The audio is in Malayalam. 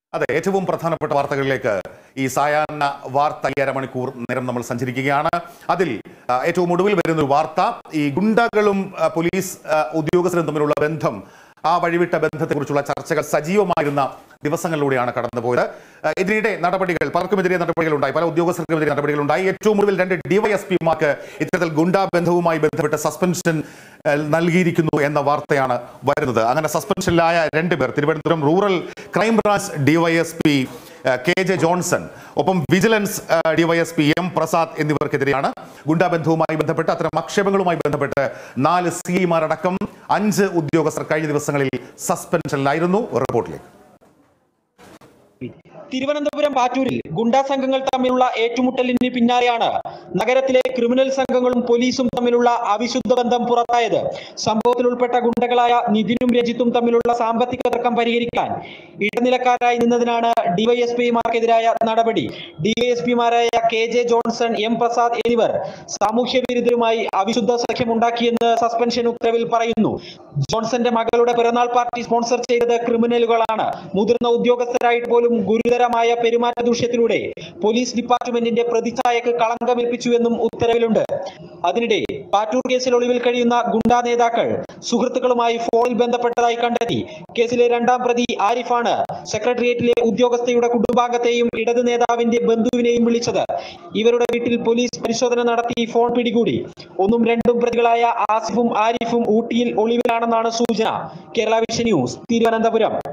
അതെ, ഏറ്റവും പ്രധാനപ്പെട്ട വാർത്തകളിലേക്ക് ഈ സായാഹ്ന വാർത്ത 1.5 മണിക്കൂർ നേരം നമ്മൾ സഞ്ചരിക്കുകയാണ്. അതിൽ ഏറ്റവും ഒടുവിൽ വരുന്ന ഒരു വാർത്ത, ഈ ഗുണ്ടകളും പോലീസ് ഉദ്യോഗസ്ഥരും തമ്മിലുള്ള ബന്ധം, ആ വഴിവിട്ട ബന്ധത്തെക്കുറിച്ചുള്ള ചർച്ചകൾ സജീവമായിരുന്ന ദിവസങ്ങളിലൂടെയാണ് കടന്നുപോയത്. ഇതിനിടെ നടപടികൾ, പലർക്കുമെതിരെ നടപടികളുണ്ടായി, പല ഉദ്യോഗസ്ഥർക്കുമെതിരെ നടപടികളുണ്ടായി. ഏറ്റവും ഒടുവിൽ 2 ഡിവൈഎസ്പിമാർക്ക് ഇത്തരത്തിൽ ഗുണ്ടാ ബന്ധവുമായി ബന്ധപ്പെട്ട് സസ്പെൻഷൻ നൽകിയിരിക്കുന്നു എന്ന വാർത്തയാണ് വരുന്നത്. അങ്ങനെ സസ്പെൻഷനിലായ 2 പേർ Thiruvananthapuram rural crime branch DySP KJ Johnson, ഒപ്പം വിജിലൻസ് ഡിവൈഎസ്പി M പ്രസാദ് എന്നിവർക്കെതിരെയാണ്. ഗുണ്ടാബന്ധവുമായി ബന്ധപ്പെട്ട്, അത്തരം ആക്ഷേപങ്ങളുമായി ബന്ധപ്പെട്ട് 4 CIമാരടക്കം 5 ഉദ്യോഗസ്ഥർ കഴിഞ്ഞ ദിവസങ്ങളിൽ സസ്പെൻഷനിലായിരുന്നു. റിപ്പോർട്ടിലേക്ക്. തിരുവനന്തപുരം പാറ്റൂരിൽ ഗുണ്ടാ സംഘങ്ങൾ തമ്മിലുള്ള ഏറ്റുമുട്ടലിന് പിന്നാലെയാണ് നഗരത്തിലെ ക്രിമിനൽ സംഘങ്ങളും പോലീസും തമ്മിലുള്ള അവിശുദ്ധ ബന്ധം പുറത്തായത്. സംഭവത്തിൽ ഉൾപ്പെട്ട ഗുണ്ടകളായ നിതിനും രജിത്തും തമ്മിലുള്ള സാമ്പത്തിക തർക്കം പരിഹരിക്കാൻ ഇടനിലക്കാരായി നിന്നതിനാണ് ഡിവൈഎസ്പിമാർക്കെതിരായ നടപടി. ഡിവൈഎസ്പിമാരായ KJ ജോൺസൺ, M പ്രസാദ് എന്നിവർ സാമൂഹ്യ വിരുദ്ധരുമായി അവിശുദ്ധ സഖ്യമുണ്ടാക്കിയെന്ന് സസ്പെൻഷൻ ഉത്തരവിൽ പറയുന്നു. ജോൺസന്റെ മകളുടെ പിറന്നാൾ പാർട്ടി സ്പോൺസർ ചെയ്തത് ക്രിമിനലുകളാണ്. മുതിർന്ന ഉദ്യോഗസ്ഥരായിട്ട് പോലും ഗുരുതരമായ പെരുമാറ്റ ദൂഷ്യത്തിലൂടെ പോലീസ് ഡിപ്പാർട്ട്മെന്റിന്റെ പ്രതിച്ഛായക്ക് കളങ്കമേൽപ്പിച്ചുവെന്നും ഉത്തരവിലുണ്ട്. അതിനിടെ പാറ്റൂർ കേസിൽ ഒളിവിൽ കഴിയുന്ന ഗുണ്ടാ നേതാക്കൾ സുഹൃത്തുക്കളുമായി ഫോണിൽ ബന്ധപ്പെട്ടതായി കണ്ടെത്തി. കേസിലെ 2ാം പ്രതി ആരിഫാണ് സെക്രട്ടേറിയറ്റിലെ ഉദ്യോഗസ്ഥയുടെ കുടുംബാംഗത്തെയും ഇടത് നേതാവിന്റെ ബന്ധുവിനെയും വിളിച്ചത്. ഇവരുടെ വീട്ടിൽ പോലീസ് പരിശോധന നടത്തി ഫോൺ പിടികൂടി. 1ഉം 2ഉം പ്രതികളായ ആസിഫും ആരിഫും ഊട്ടിയിൽ ഒളിവിലാണെന്നാണ് സൂചന. Kerala vision news, Thiruvananthapuram.